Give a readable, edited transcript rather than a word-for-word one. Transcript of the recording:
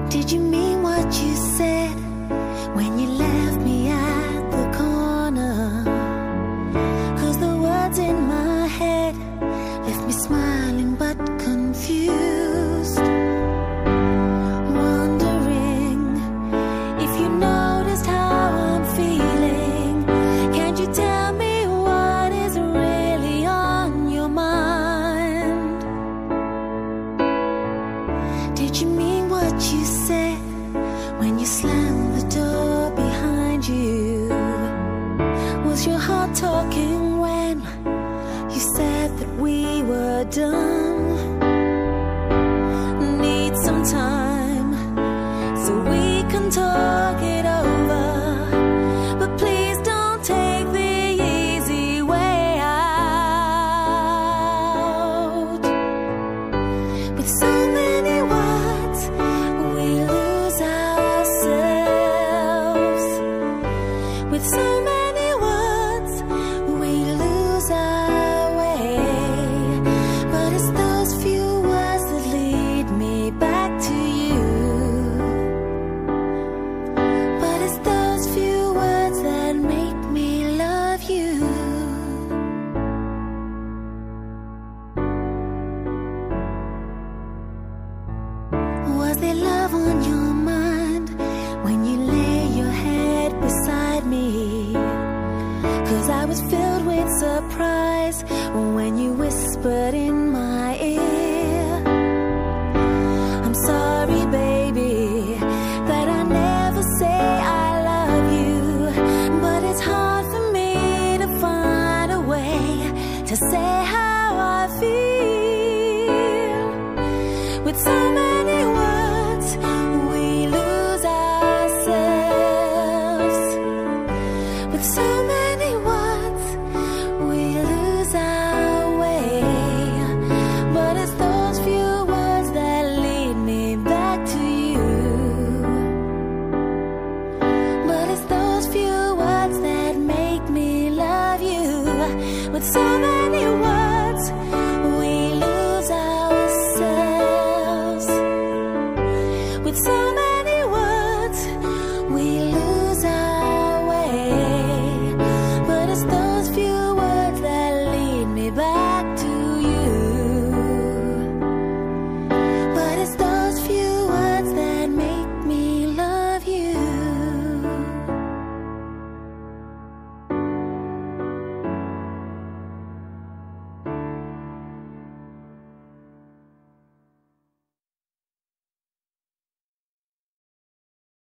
Did you mean what you said when you left me at the corner? 'Cause the words in my head left me smiling but confused, wondering if you noticed how I'm feeling. Can't you tell me what is really on your mind? Did you mean what you said when you slammed the door behind you? Was your heart talking when you said that we were done? Need some time so we can talk it over, but please don't take the easy way out. With so many words we lose ourselves. With so many words we lose our way. But it's those few words that lead me back to you. But it's those few words that make me love you. Was there love on your mind when you lay your head beside me? 'Cause I was filled with surprise when you whispered in my ear. I'm sorry, baby, that I never say I love you, but it's hard for me to find a way to say how I feel. With so many words we lose ourselves. With so many words we lose our way. But it's those few words that lead me back to you. But it's those few words that make me love you. With so many words we lose ourselves. With so